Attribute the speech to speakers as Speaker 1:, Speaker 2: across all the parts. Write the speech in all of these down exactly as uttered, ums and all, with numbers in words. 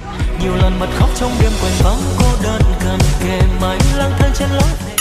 Speaker 1: Nhiều lần bật khóc trong đêm quanh vắng cô đơn cầm kề mãi lang thang trên lối về.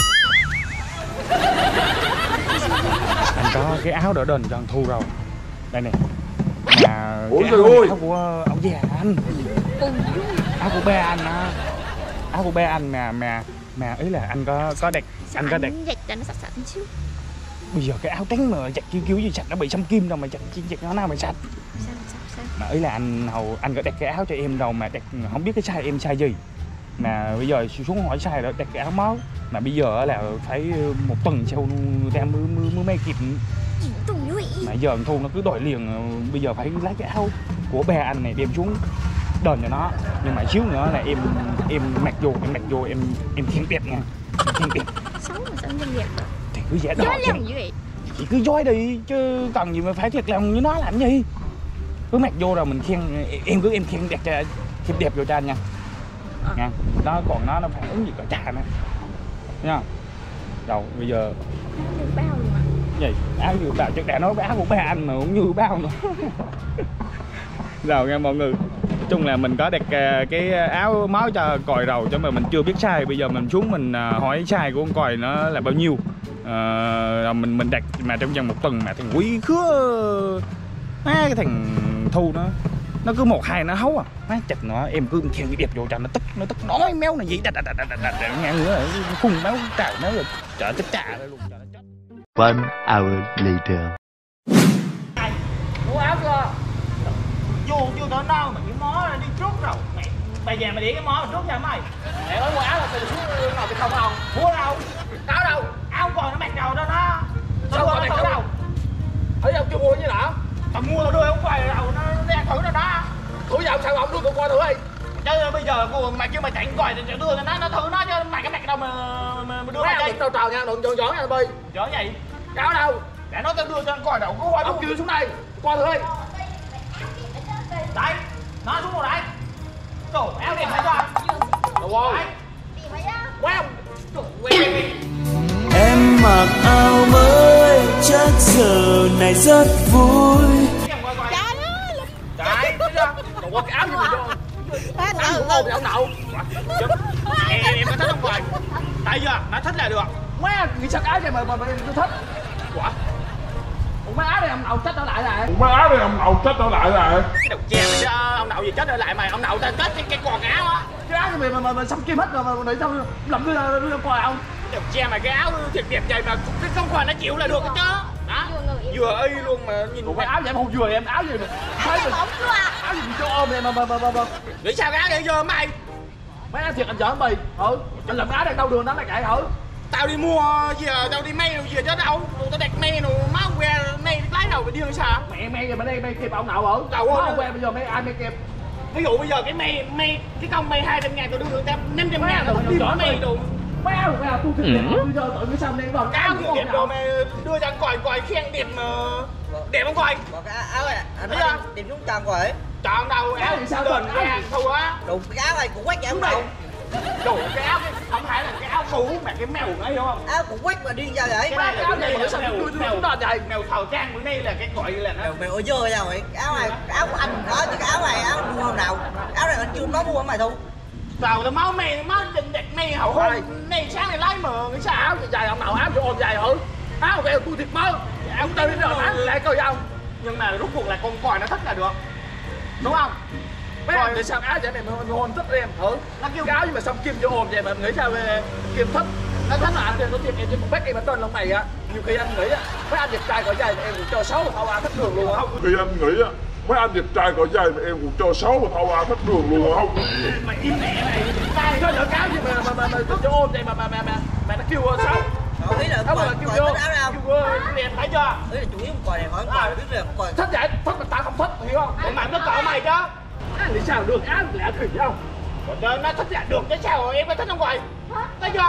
Speaker 2: Anh có cái áo đỡ đền cho anh Thu rồi. Đây nè. Mà
Speaker 3: ôi
Speaker 2: cái
Speaker 3: trời
Speaker 2: áo,
Speaker 3: ơi.
Speaker 2: áo của ông già anh. Áo của ba anh á. Áo của ba anh mà mà mà ý là anh có có đặt anh có đặt
Speaker 4: dạch cho nó sạch sạch chứ.
Speaker 2: Bây giờ cái áo trắng mà giặt kiểu kiểu gì sạch nó bị xăm kim đâu mà giặt giặt nó nào mà sạch.
Speaker 4: Sao sao sao?
Speaker 2: Mà ý là anh hầu anh có đặt cái áo cho em đâu mà đặt không biết cái size em size gì. Mà bây giờ xuống hỏi size đó đặt cái áo máu mà bây giờ là phải một tuần sau ra mới mới mới may kịp. Mà giờ thằng Thu nó cứ đòi liền, bây giờ phải lấy cái áo của ba anh này đem xuống đền cho nó. Nhưng mà xíu nữa là em em mặc vô em mặc vô em em khen đẹp nha, khen đẹp.
Speaker 4: Xấu mà sao em đẹp được?
Speaker 2: Thì cứ giả đò
Speaker 4: chứ.
Speaker 2: Chị cứ dối đi chứ cần gì mà phải thiệt lòng như nó làm gì. Cứ mặc vô rồi mình khen, em cứ em khen đẹp cho khen đẹp vô cho anh nha. À. Nha. Nó còn nó nó phản ứng gì cả trà nữa. Nha. Đâu bây giờ
Speaker 4: được bao luôn ạ.
Speaker 2: Gì? Áo như bao chắc đã nói áo của ba anh mà cũng như bao nữa. Rồi nha mọi người. Nói chung là mình có đặt cái áo máu cho còi rầu cho mà mình chưa biết size. Bây giờ mình xuống mình hỏi size của con còi nó là bao nhiêu. À, mình mình đặt mà trong vòng một tuần mà thằng Quý khứa má cái thằng Thu nó nó cứ một hai nó hấu à má chặt nó em cứ khen cái đẹp vô cho nó tức nó tức nói méo này gì đặt đặt đặt đặt đặt nghe nữa khùng máu trào máu rồi chợ chết trà luôn cho nó chết.
Speaker 5: One hour later.
Speaker 2: Mua áo chưa? Vô chưa tới đâu mà cái mó đi trước rồi mày mày về mày để cái mó trước cho mày để nói mua áo là từ xuống nào thì không không mua đâu áo đâu áo còn nó mặc đầu đó nó sao còn mặc đâu thấy ông chưa mua như nào tao mua tao đưa ông quay đầu nó đen thử rồi đó thử vào sao ông đưa con coi thử đi chứ bây giờ cô mày kêu mày chạy coi thì đưa cho nó nó thử nó chứ mày cái mặc đâu mà mà, mà đưa mày đây tao trào nha đừng giỡn giỡn nha bi giỡn gì áo đâu để nó tao đưa cho anh coi đầu có coi ông kêu xuống đây coi thử đi đấy nó xuống rồi đấy trời áo đẹp phải chưa đúng không quá
Speaker 1: Em mặc áo mới chắc giờ này rất vui.
Speaker 2: Trời ơi, trời qua cái áo gì mà vô áo của ông thì ông nậu em em có thích không rồi tại giờ nó thích là được má nghĩ sao áo này mà mà em thích quả mấy áo này ông nậu chết trở lại rồi
Speaker 3: mấy áo này ông nậu chết trở lại rồi
Speaker 2: cái đầu chè mà chứ ông nậu gì chết trở lại mày ông nậu ta chết cái cái quần áo á cái áo này mà mà mà xăm kim hết rồi mà để sao lầm đưa đưa coi không đầu chè mà cái áo thiệt đẹp vậy mà cái không còn nó chịu là được chứ đó vừa y luôn mà nhìn cái áo vậy mà không vừa em áo gì mà thấy mình áo gì cho ôm này mà mà mà mà nghĩ sao cái áo vậy vô mày mấy áo thiệt anh giỡn mày ừ anh làm áo đang đâu đường đó là chạy thử tao đi mua giờ tao đi may gì chứ đâu tao đặt may rồi máu que may lái đầu phải điên sao mẹ may rồi mà đây may kịp ông nào ở đâu máu que bây giờ mấy ai may kịp ví dụ bây giờ cái may may cái công may hai trăm ngàn tao đưa người ta năm trăm ngàn tao đi may đồ mấy áo của tôi thích đẹp tôi giờ tự cái sao nên vào cái áo đẹp đồ mà đưa cho anh coi coi khen đẹp mà đẹp không coi
Speaker 6: cái áo này anh thấy tìm xuống tròn rồi
Speaker 2: chọn đâu áo thì sao gần cái thua á
Speaker 6: đủ cái áo này cũng quét vậy không đâu
Speaker 2: đủ cái áo không phải là cái áo cũ mà cái mèo ấy hiểu không
Speaker 6: áo cũng quét mà đi ra vậy
Speaker 2: cái này là cái này là mèo mèo đó vậy mèo thờ trang bữa nay là cái gọi là nó
Speaker 6: mèo ở dơ ra rồi áo này áo của anh đó chứ cái áo này áo mua hôm nào áo này anh chưa có mua mày Thu
Speaker 2: tao tao máu mày máu định đẹp mày hậu hôm này sáng này lái mờ cái sao áo dài ông nào áo cho ôm dài hử áo về tôi thiệt mơ áo tao đi rồi bán lại coi không nhưng mà rốt cuộc là con còi nó thích là được đúng không mấy em để sao áo vậy này mà hôn thích em thử nó kêu áo nhưng mà xong kim vô ôm vậy mà nghĩ sao về kim thích nó thích là anh thì nó thiệt em chỉ một bác em ở tên lông mày á nhiều khi anh nghĩ á mấy anh đẹp trai cỡ dài mà em cũng cho xấu thâu à thích đường luôn không
Speaker 3: khi anh nghĩ á mấy anh đẹp trai cỡ dài mà em cũng cho xấu và thâu à thích đường luôn không
Speaker 2: mày im mẹ mày tay nó lỡ cáo gì mà mà mà mà cho ôm vậy mà mà mà mà mà nó kêu xấu
Speaker 6: không biết là
Speaker 2: không
Speaker 6: còn
Speaker 2: là kêu
Speaker 6: còn
Speaker 2: vô
Speaker 6: thích áo nào
Speaker 2: kêu em thấy chưa
Speaker 6: ý là chủ yếu coi này hỏi coi biết là coi
Speaker 2: thích vậy thích mà tao không thích hiểu không để mà nó cỡ mày chứ anh nghĩ sao được áo lẽ thử không còn nó thích là được chứ sao em có thích không vậy thấy chưa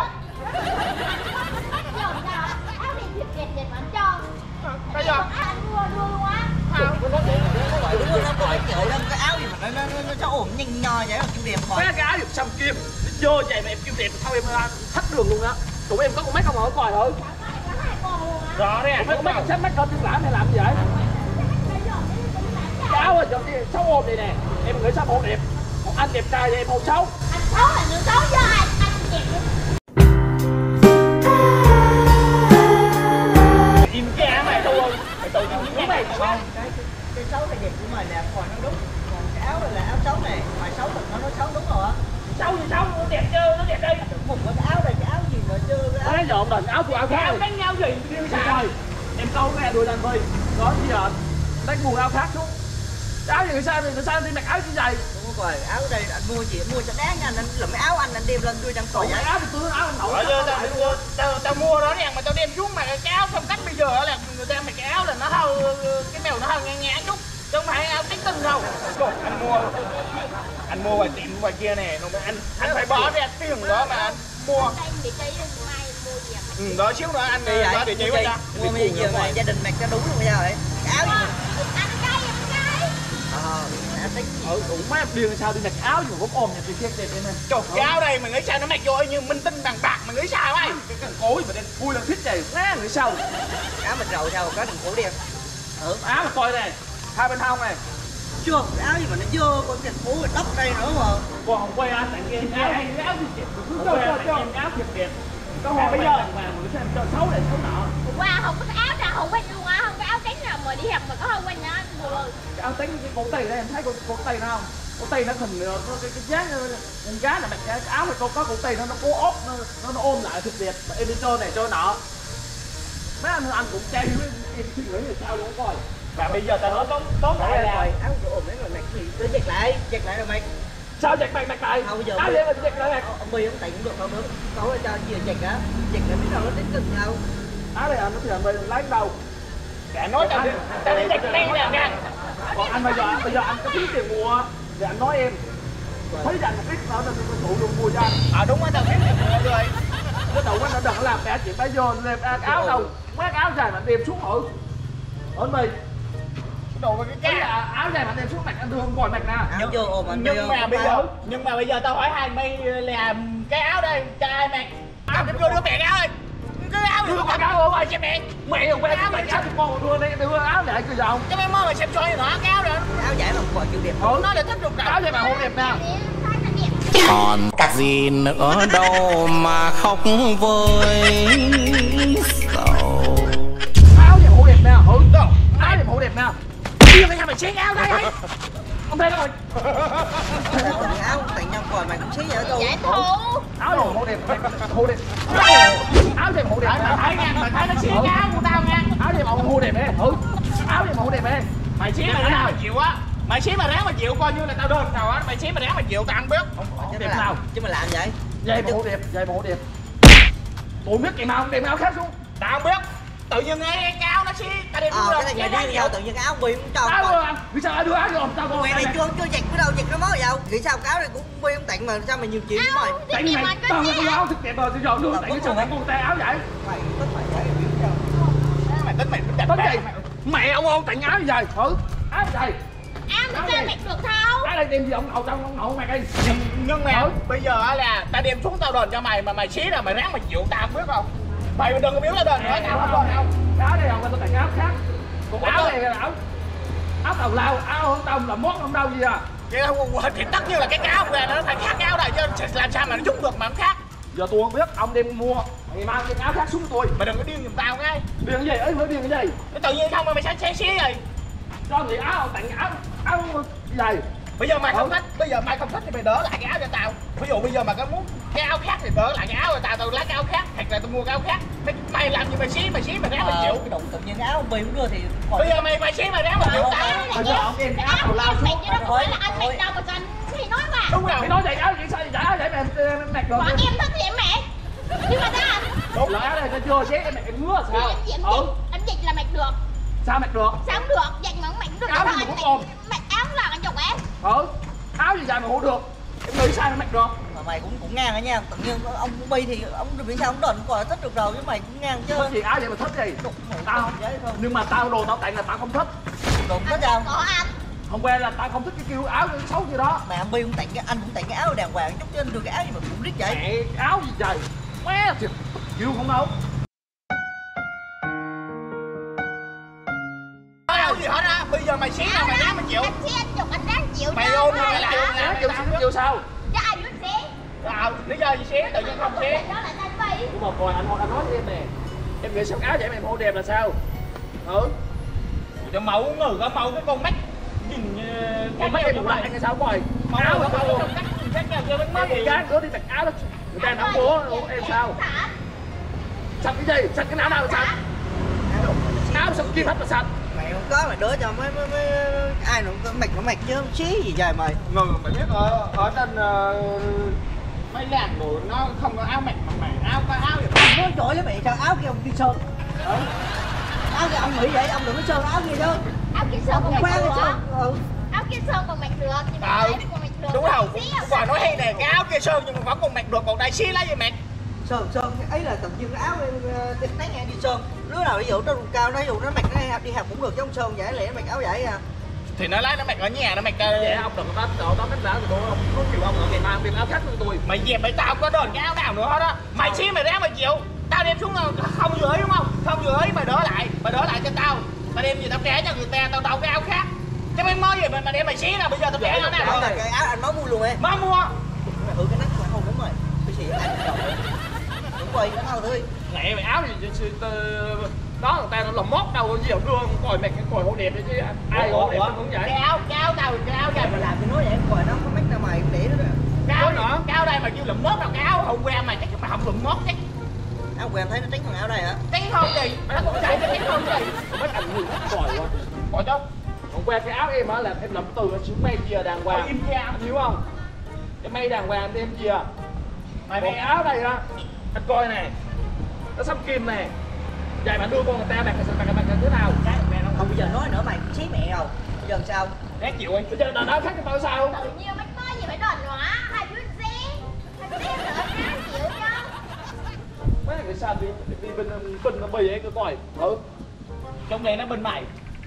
Speaker 2: thấy chưa
Speaker 4: anh mua đưa luôn á
Speaker 6: không có thể nó gọi đúng nó coi chợ đó cái áo gì mà nó nó nó cho ổn nhanh nho vậy là kim đẹp coi
Speaker 2: mấy cái áo được xăm kim vô vậy mà em kim đẹp thôi em thắt đường luôn á tụi em có con mắt không ở coi thử rõ nè mấy con mắt xếp mắt con làm hay làm gì vậy cái áo rồi xấu ôm này nè em nghĩ sao ôm đẹp còn anh đẹp trai thì em không xấu.
Speaker 4: Anh xấu là người xấu do anh, anh đẹp luôn.
Speaker 2: Im cha mày tu không? Mày tu tao biết mày không?
Speaker 6: Cái cái xấu là đẹp của mày nè, còn nó đúng. Còn cái áo này là áo xấu này, mày xấu thật nó nói xấu đúng rồi á.
Speaker 2: Xấu thì xấu, nó đẹp chưa? Nó đẹp đây.
Speaker 6: Một cái áo này cái áo gì mà chưa cái áo.
Speaker 2: Nói dọn đền áo của áo khác. Áo đánh nhau gì? Điên sao? Em câu nghe đuổi đàn phi. Đó bây giờ đánh buồn áo khác xuống. Áo gì sao thì sao đi mặc áo như vậy?
Speaker 6: Đúng rồi, áo đây anh mua chị mua cho đáng nha, anh làm cái áo anh anh đem lên tôi đang coi vậy.
Speaker 2: Áo thì tôi áo anh nổi. Tao tao tao mua đó nè mà tao đem xuống mà cái áo phong cách bây giờ là người ta mặc cái áo là nó hơi cái mèo nó hơi ngang ngang chút. Chứ không phải áo tính tinh đâu. Anh mua anh mua ngoài tiệm ngoài kia nè, anh anh phải bỏ ra tiền đó mà anh mua.
Speaker 4: Đây địa chỉ mai mua gì ạ?
Speaker 2: Ừ, đó xíu nữa anh
Speaker 6: Đi
Speaker 2: có địa chỉ qua cho.
Speaker 6: Mua mấy giờ mà gia đình mặc cho đúng luôn bây giờ vậy. Cái áo gì mà
Speaker 4: Anh trai em trai.
Speaker 6: ờ anh tính
Speaker 2: Ừ, cũng mấy em điên sao đi mặc áo gì mà cũng ôm nhà tiền kia đẹp này. Trời, cái áo đây mà nghĩ sao nó mặc vô như minh tinh bằng bạc mà nghĩ sao ấy? Cái cần cối mà đen vui lên thích vậy, má nghĩ sao?
Speaker 6: áo mình rầu sao có đừng cổ đen.
Speaker 2: Ừ, áo mà coi này, hai bên hông này.
Speaker 6: Chưa, cái áo gì mà nó dơ con thành phố đất đây nữa mà.
Speaker 2: Còn không quay anh tặng em áo hay áo gì đẹp, cứ cho cho cho em áo thiệt đẹp. Có hồi bây giờ mà mình xem cho xấu này xấu nọ.
Speaker 4: Qua không có cái áo nào không quanh luôn á, không có áo cánh nào mà đi học mà có không quanh á.
Speaker 2: Cái áo tính cái cổ tay đây em thấy con cổ tay nó không? Cổ tay nó hình nó cái cái dáng con gái là mặc cái áo này có có cổ tay nó nó cố ốp nó nó, nó ôm lại thật đẹp. Em đi cho này cho nọ. Mấy anh anh cũng chơi với em suy nghĩ là sao luôn coi. Và bây giờ tao nói tóm tóm lại là
Speaker 6: áo chỗ ổn đấy rồi mày gì cứ chặt lại, chặt lại rồi mày.
Speaker 2: sao chặt mày mày lại?
Speaker 6: Không, bây giờ
Speaker 2: áo vậy mà chặt lại.
Speaker 6: Ông Bi ông tặng cũng được không nữa. Tối cho chia chặt á, chặt lại biết đâu nó tính cực đâu.
Speaker 2: Áo này anh nó bây giờ mình lấy đâu? Để nói tao đi, tao đi chặt đen nè nha. Còn anh bây giờ bây giờ anh có phí tiền mua thì anh nói em. Thấy rằng một ít nữa nên tôi phụ luôn mua cho anh. À đúng á, tao biết tiền mua rồi. Cái đầu nó đừng làm bẻ chuyện bây giờ đem áo đâu, mấy áo dài mà đem xuống thử. Ơn mày. Đồ cái cái áo dài mà đem xuống mặc anh đưa không còn mặc nè.
Speaker 6: Áo chưa ôm anh
Speaker 2: Nhưng mà bây giờ nhưng mà bây giờ tao hỏi hai mày làm cái áo đây cho ai mặc? Áo đem vô đưa mẹ cái áo đây. Cái áo đưa mặc áo ơi cho mẹ. Mẹ không quen mày sao con đưa đây đưa áo lại cứ giọng. Cho mày mơ mày xem cho nó cái áo đó.
Speaker 6: áo dài mà còn chịu đẹp.
Speaker 2: Ừ, nó là thích dục áo dài mà không đẹp nè.
Speaker 1: Còn gì nữa đâu mà khóc với sầu.
Speaker 2: Áo dài hổ đẹp nè, ừ đâu. Áo dài hổ đẹp nè. Điên cái sao mày xé áo đây ấy. Không thấy đâu rồi.
Speaker 6: Áo tặng nhau còn mày cũng xí vậy đâu.
Speaker 4: Giải thù.
Speaker 2: Áo dài hổ đẹp, hổ đẹp. Áo dài hổ đẹp. Mày thấy nha, mày thấy nó xé cái áo của tao nha. Áo dài hổ đẹp ấy. Ừ. Áo dài hổ đẹp ấy. Mày xé mày ráng mà chịu á. Mày xé mà ráng mà chịu coi như là tao đơn tao á. Mày xé mà ráng mà chịu tao ăn biết. Không đẹp sao?
Speaker 6: Chứ mà làm vậy.
Speaker 2: Dây bộ đẹp, dây bộ đẹp. Tôi biết cái nào đem áo khác xuống. Tao không biết. Tự nhiên nghe cái áo nó xí, tao đem
Speaker 6: Ờ cái này ngày đi nhau tự nhiên áo Bi cũng cho.
Speaker 2: Áo rồi, vì sao ai đưa áo vô tao coi.
Speaker 6: Mày này chưa chưa giặt cái đâu, giặt nó mới đâu. Nghĩ sao cái áo này cũng Bi không tặng mà sao mày nhiều chuyện của mày.
Speaker 2: Tặng mày, tao có áo thật đẹp rồi, tôi dọn luôn, tặng cái chồng con tay áo vậy.
Speaker 6: Mày tất phải vậy biểu cho.
Speaker 2: Mày tính mày tính đẹp gì? Mẹ ông ông tặng áo gì vậy? Thử. Áo gì?
Speaker 4: Áo nó ra mặc được không?
Speaker 2: Áo đây đem gì ông hậu tao ông hậu mày đi. Nhưng mà bây giờ là tao đem xuống tao đền cho mày mà mày xí là mày ráng mày chịu tao biết không? Mày đừng có biết là đền nữa, tao không đền đâu. Áo này không, tao tặng áo khác. Còn áo này là áo áo tàu lao, áo không tao là món không đâu gì à. Vậy thì tất nhiên là cái áo này nó phải khác cái áo này chứ làm sao mà nó chung được mà nó khác. Giờ tôi không biết, ông đem mua, mày mang cái áo khác xuống tôi. Mày đừng có điên giùm tao cái. Điên cái gì? Ấy mới điên cái gì? Cái tự nhiên không mà mày xé xé xí gì? Cho người áo tặng áo áo gì? Bây giờ mày không thích, bây giờ mày không thích thì mày đỡ lại cái áo cho tao. Ví dụ bây giờ mà có muốn cái áo khác thì đỡ lại cái áo cho tao, tao lấy cái áo khác, hoặc là tao mua cái áo khác. Mày, mày làm gì mày xí, mày xí mày ráng mày chịu.
Speaker 6: Cái động tự nhiên áo Bi cũng đưa thì
Speaker 2: bây giờ mày mày xí mày ráng mày chịu tao. Bây giờ ông đem áo tàu lao xuống.
Speaker 4: Chứ đâu phải là anh mặc đâu mà cho anh thì nói mà.
Speaker 2: Đúng rồi, mày nói vậy áo gì sao vậy? Áo vậy mày mặc được.
Speaker 4: Bọn em thích thì em mặc. Nhưng mà sao anh?
Speaker 2: Đúng là áo này tao chưa xé em mặc em ngứa sao?
Speaker 4: Em diễn
Speaker 2: Ừ.
Speaker 4: anh dịch là mặc được.
Speaker 2: Sao mặc được?
Speaker 4: Sao không được? Dạy mà không mặc được.
Speaker 2: Áo gì cũng ôm.
Speaker 4: Mặc áo là anh chụp em.
Speaker 2: Ừ. Áo gì dài mà hổ được? Em nghĩ sao mà mặc được?
Speaker 6: mà mày cũng cũng ngang đó nha. Tự nhiên ông Bi thì ông vì sao ông đền còn thích được rồi chứ mày cũng ngang chứ.
Speaker 2: Thích gì áo vậy mà thích gì? Tao không. Nhưng mà tao đồ tao tặng là tao không thích.
Speaker 6: Đồ thích sao?
Speaker 4: Có anh.
Speaker 2: Không quen là tao không thích cái kiểu áo xấu gì đó.
Speaker 6: Mà ông Bi cũng tặng cái anh cũng tặng cái áo đàng hoàng chút chứ anh đưa cái áo gì mà cũng rít vậy.
Speaker 2: Mẹ, áo gì trời. Quá thiệt. Chịu không đâu. Áo gì hết á? bây giờ mày xí nào mày ráng mày chịu.
Speaker 4: Anh xí anh chụp anh ráng chịu.
Speaker 2: Mày ôm mày lại
Speaker 3: Ráng chịu xí chịu sao?
Speaker 4: Cho ai muốn xí?
Speaker 2: À, lý do gì xí, tự nhiên không xí.
Speaker 4: Đó là anh Vy.
Speaker 3: Nhưng mà coi anh anh nói với em nè, em nghĩ sắc áo vậy mà em hô đẹp là sao? Ừ.
Speaker 2: Cho màu ngừ có màu cái con mắt nhìn
Speaker 3: Con mắt em cũng lại cái sao coi? Áo mà sao?
Speaker 2: Chắc là chưa
Speaker 3: Má gì gán cứ đi tặng áo đó, người ta nắm búa em sao? Sạch cái gì? Sạch cái áo nào là sạch? Áo sạch kia hết là sạch.
Speaker 6: Mày không có mày đứa cho mấy mấy mấy ai nó mạch nó mạch chứ xí gì dài mày.
Speaker 2: Ngừ mày biết ở ở trên mấy làng đồ nó không có áo mạch mà mày áo có áo vậy.
Speaker 6: Nói chổi với mày sao áo kia ông đi sơn. Áo kia ông nghĩ vậy ông đừng có sơn áo kia chứ.
Speaker 4: Áo kia sơn còn
Speaker 6: Khoan
Speaker 4: mặc
Speaker 6: cái
Speaker 4: được.
Speaker 6: sơn. Ừ.
Speaker 4: Áo kia sơn còn mặc được nhưng mà
Speaker 2: Ờ,
Speaker 4: đây nó còn mặc được.
Speaker 2: đúng không?
Speaker 4: Xí à,
Speaker 2: Quả nói hay nè, cái áo kia sơn nhưng mà vẫn còn mặc được, còn đây xí lá gì mày?
Speaker 6: Sơn sơn ấy là tự nhiên cái áo cái nấy nghe đi sơn. Đứa nào ví dụ nó vùng cao nó ví dụ nó mặc nó đi học cũng được giống sơn vậy lẽ mặc áo vậy à.
Speaker 2: Thì nó lấy nó mặc ở nhà nó mặc
Speaker 3: Vậy ông đừng có đó đó cách lá của tôi không có chịu ông ở Việt Nam đem áo khác của tôi.
Speaker 2: mày dẹp mày tao có đồn cái áo nào nữa hết á. Mày xí mày ráng mày chịu. Tao đem xuống không vừa ý đúng không? Không vừa ý mày đỡ lại, mày đỡ lại cho tao. Mày đem gì tao kể cho người ta, tao đâu cái áo khác. Chứ mày mới gì mà mày đem mày xí nào bây giờ tao kể nó nào.
Speaker 6: Đó là cái áo anh nói mua luôn em.
Speaker 2: Má mua.
Speaker 6: Mày hử cái nách mày không đúng rồi. Cái gì anh đầu. Đúng rồi, nó nào thôi.
Speaker 3: Lẹ mày áo gì đó người ta nó làm mót đâu gì đưa còi mệt cái còi hổ đẹp đấy chứ ai hổ đẹp cũng vậy.
Speaker 2: Cái áo, cái áo tao, cái áo đây
Speaker 6: Mày làm thì nói vậy coi nó có mấy tao mày để nó.
Speaker 2: cái áo nữa, cái áo đây mà kêu lụm mốt đâu, cái áo hậu quen mày chắc mày không lụm mốt chắc.
Speaker 6: Áo quen thấy nó tránh thằng áo đây hả?
Speaker 2: Tránh không gì, mày nó cũng chạy cái tránh không gì.
Speaker 3: Mấy anh người còi quá. Còi chứ. Còn qua cái áo em á là em làm từ nó xuống may chia đàng hoàng.
Speaker 2: Im ra,
Speaker 3: Anh hiểu không? Cái may đàng hoàng em chia. Mày may áo đây đó. Anh coi nè. Nó xăm kim nè. Vậy mà đưa con người ta mặc mặc mặc thế nào?
Speaker 6: Cái mẹ nó không bây giờ nói nữa mày xí mẹ rồi. Bây giờ sao?
Speaker 2: ráng chịu anh.
Speaker 3: Bây giờ đàn áo khác cho tao sao?
Speaker 4: Tự nhiên mày nói gì phải đòn hóa. Hai đứa xí. Hai đứa nữa ráng chịu cho.
Speaker 3: Mấy người sao đi đi bên bên nó bì ấy cứ coi. Ừ.
Speaker 2: Trong này nó bên mày.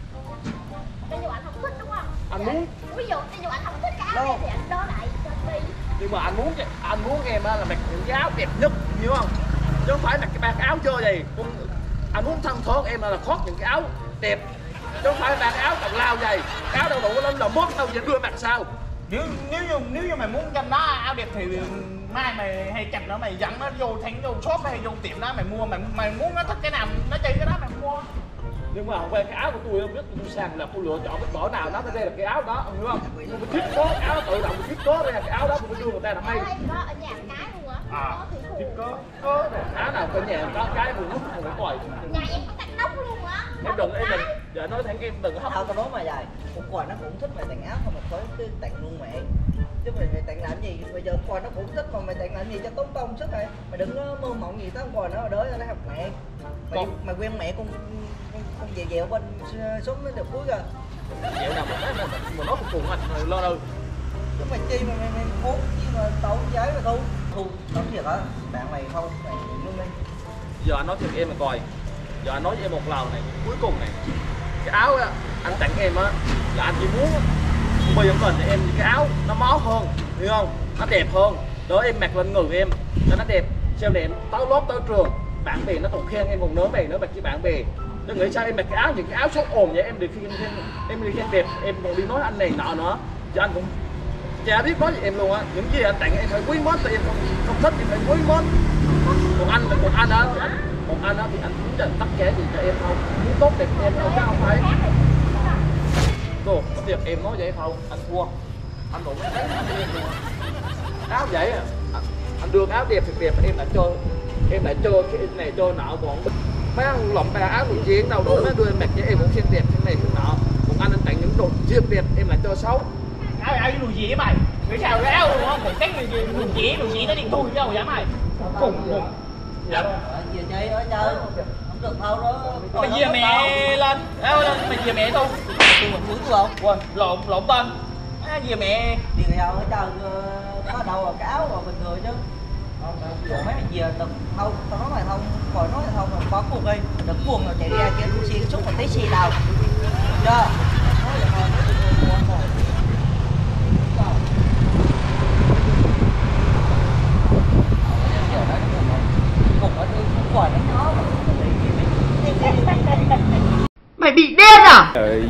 Speaker 4: Ví dụ anh không thích đúng không?
Speaker 3: Anh muốn.
Speaker 4: Ví dụ ví dụ anh không thích cái áo này thì anh đo lại cho đi.
Speaker 3: Nhưng mà anh muốn anh muốn em á là mặc những cái áo đẹp nhất, hiểu không? Chứ không phải là cái bạc áo chơi gì. Cũng anh muốn thân thoát em là khoác những cái áo đẹp, chứ không phải bạc áo tàu lao dày, cái áo đâu đủ lên là mốt đâu vậy đưa mặc sao?
Speaker 2: Nếu nếu như nếu như mày muốn chăm nó áo đẹp thì mai mày hay chăm nó mày dẫn nó vô thánh vô shop hay vô tiệm đó mày mua, mày mày muốn nó thích cái nào nó chơi cái đó mày mua.
Speaker 3: Nhưng mà không phải cái áo của tôi không biết tôi sang là tôi lựa chọn cái cỡ nào đó đây là cái áo đó, ông hiểu không? Tôi phải thiết kế áo tự động thiết kế ra cái áo đó tôi phải đưa người ta làm hay.
Speaker 4: Áo đây có ở nhà cái luôn á.
Speaker 3: À,
Speaker 4: Có thủy
Speaker 3: thiết
Speaker 4: thủ.
Speaker 3: kế có áo nào có nhà có cái một lúc không phải còi.
Speaker 4: Nhà em có cắt tóc luôn á.
Speaker 3: Em đừng em đừng giờ nói thẳng em đừng có hấp.
Speaker 6: Tao tao nói mà dài. Một quà nó cũng thích mày tặng áo không mà tới cứ tặng luôn mẹ. Chứ mày, mày tặng làm gì? Bây giờ quà nó cũng thích còn mày tặng làm gì cho tốn công sức rồi. Mày đừng có mơ mộng gì tao quà nó ở đới nó học mẹ. Mày
Speaker 3: Con-
Speaker 6: mày quen mẹ con con con dèo dèo bên xuống nó được cuối rồi.
Speaker 3: Dạo nào mà nói mà mà nói cùng cùng anh rồi lo đâu.
Speaker 6: Chứ mày chi mà mày mày muốn chi mà tao giấy mà thu. Thu tao thiệt hả? Bạn mày không mày luôn đi.
Speaker 3: Giờ anh nói thiệt em mà coi. Giờ anh nói với em một lần này cuối cùng này. Cái áo á anh tặng em á là anh chỉ muốn bây giờ mình em cái áo nó máu hơn, hiểu không? Nó đẹp hơn. Đó em mặc lên người em cho nó đẹp. Sau này em tới lớp tới trường bạn bè nó còn khen em còn nớ bè nữa mặc với bạn bè. Tôi nghĩ sao em mặc cái áo những cái áo xấu ồn vậy em được khen khen em đi khen đẹp em còn đi nói anh này nọ nữa chứ anh cũng chả biết nói gì em luôn á. Những gì anh tặng em phải quý mến tại em không không thích em phải quý mến. Còn anh còn anh đó thì anh còn anh đó thì anh muốn dành tất cả gì cho em không muốn tốt đẹp em không chứ không phải đồ có việc em nói vậy không anh thua anh cũng thấy anh em luôn áo vậy à anh, anh đưa áo đẹp thì đẹp em lại cho em lại cho cái này cho nọ bọn mấy ông lộng ba áo quần jean đâu đủ mấy đưa em mặc cho em cũng xem đẹp thế này thế nọ còn anh anh tặng những đồ riêng đẹp em lại cho xấu
Speaker 2: Áo áo cái đồ gì mày? Nghĩ sao cái áo luôn không? Một cái gì đồ gì đồ gì nó đi thui chứ đâu vậy mày? Cùng cùng.
Speaker 6: Dạ. Về chơi ở chơi không được đâu đó.
Speaker 2: Mày dìa mẹ lên, áo lên mày dìa mẹ tôi.
Speaker 6: Tôi mình muốn không?
Speaker 2: Quên lộn lộn tên. Á dìa mẹ.
Speaker 6: Đi theo ở chơi có đâu là cái áo rồi bình thường chứ. Còn mấy mày về đừng không, tao nói mày không, còn nói mày không mà có cuồng đi, đừng cuồng rồi chạy ra kia xi xúc một tí xi nào. Chưa? Nói vậy thôi, nói chuyện cuồng rồi. Mày bị điên à?
Speaker 3: Trời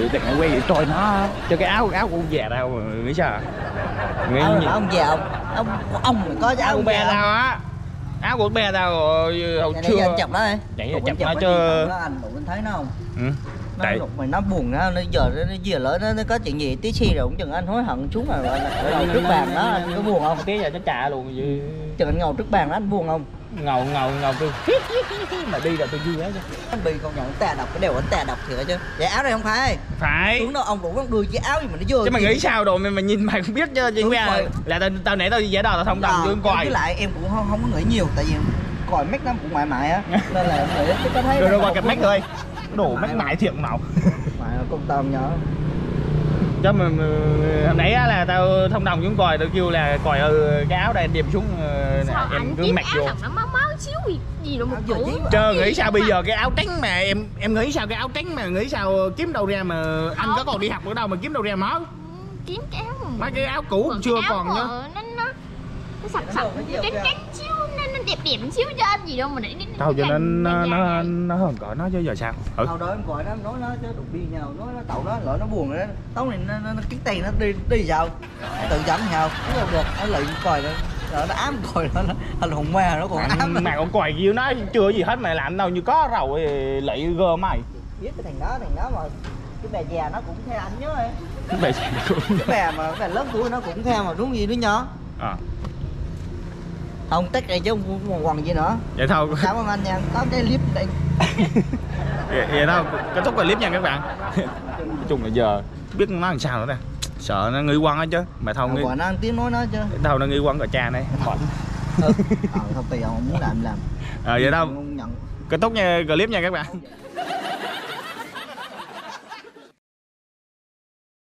Speaker 2: tình này quay trôi nó cho cái áo áo của ông già đâu mà nghĩ sao nghĩ
Speaker 6: áo, áo ông già ông ông ông mà có cái áo
Speaker 2: áo
Speaker 6: ông
Speaker 2: be
Speaker 6: già
Speaker 2: tao á, áo của be tao hồi
Speaker 6: này
Speaker 2: chưa
Speaker 6: giờ chọc đó đi
Speaker 2: chạy giờ chọc
Speaker 6: nó
Speaker 2: nó chứ
Speaker 6: nó anh đủ anh thấy nó không
Speaker 2: ừ.
Speaker 6: nó
Speaker 2: Tại
Speaker 6: lục mày nó buồn nó nó giờ nó giờ lỡ nó, nó có chuyện gì tí xì rồi cũng chừng anh hối hận xuống rồi ở đầu trước bàn đó anh có buồn không
Speaker 2: tí giờ nó trả luôn chứ
Speaker 6: chừng anh ngồi trước bàn đó anh buồn không
Speaker 2: ngầu ngầu ngầu tôi mà đi là tôi vui hết chứ
Speaker 6: anh bị công nhận tè độc cái đều anh tè độc thiệt chứ vậy áo này không phải
Speaker 2: phải
Speaker 6: tướng đâu ông đủ ông đưa cái áo gì mà nó vô
Speaker 2: chứ mày nghĩ sao rồi mày, mày nhìn mày không biết chứ chứ là, là tao tao nãy tao dễ đò tao thông đồng chứ coi
Speaker 6: với lại em cũng không không có nghĩ nhiều tại vì còi make nó cũng mại mại á nên là em nghĩ chứ có thấy
Speaker 2: rồi rồi qua cặp make thôi đồ make mại thiệt nào
Speaker 6: mại con tôm nhỏ
Speaker 2: chứ mà, mà hồi nãy á là tao thông đồng xuống còi tao kêu là còi ừ, cái áo đây em điềm xuống
Speaker 4: sao
Speaker 2: em
Speaker 4: anh
Speaker 2: cứ
Speaker 4: kiếm
Speaker 2: mặc
Speaker 4: áo
Speaker 2: vô
Speaker 4: thằng nó máu máu xíu gì gì đâu một cũ
Speaker 2: Chờ nghĩ sao bây giờ cái áo trắng mà em em nghĩ sao cái áo trắng mà nghĩ sao kiếm đâu ra mà anh có còn đi học ở đâu mà kiếm đâu ra máu
Speaker 4: kiếm cái áo mà
Speaker 2: mấy cái áo cũ
Speaker 4: cái
Speaker 2: chưa
Speaker 4: áo
Speaker 2: còn nhá
Speaker 4: nó nó nó sặc sặc trắng trắng xíu nó nó đẹp đẹp xíu cho anh gì đâu mà để
Speaker 2: thôi cho nên nó nó nó hơn cỡ nó chứ giờ sao ừ.
Speaker 6: Sau đó em gọi nó nói nó chứ đụng đi nhau nói nó cậu nó gọi nó buồn rồi đó tấu này nó nó, nó kiếm tiền nó đi đi sao tự dẫn nhau nó được nó lợi còi nó rồi nó ám còi nó thành hùng ma nó còn ám
Speaker 2: mà con còi kêu nó chưa gì hết mà làm đâu như có rồi lị gơ mày
Speaker 6: biết cái thằng đó thằng đó mà cái bà già nó cũng theo anh nhớ ấy
Speaker 2: cái bà
Speaker 6: cái bà mà cái bà lớn tuổi nó cũng theo mà đúng gì nữa nhỏ
Speaker 2: à.
Speaker 6: Không tách này chứ không quần gì nữa
Speaker 2: Vậy thôi
Speaker 6: cảm ơn anh nha có cái clip đây
Speaker 2: vậy, vậy đâu kết thúc clip nha các bạn nói chung là giờ biết nó làm sao nữa nè sợ nó nghi quăng hết chứ mà thôi nghi...
Speaker 6: nó ăn tiếng nói nó chứ
Speaker 2: đâu nó nghi quăng rồi cha này khỏi
Speaker 6: ừ. ờ, không tùy ông muốn làm làm
Speaker 2: à, vậy đâu
Speaker 6: không nhận
Speaker 2: kết thúc nha clip nha các bạn.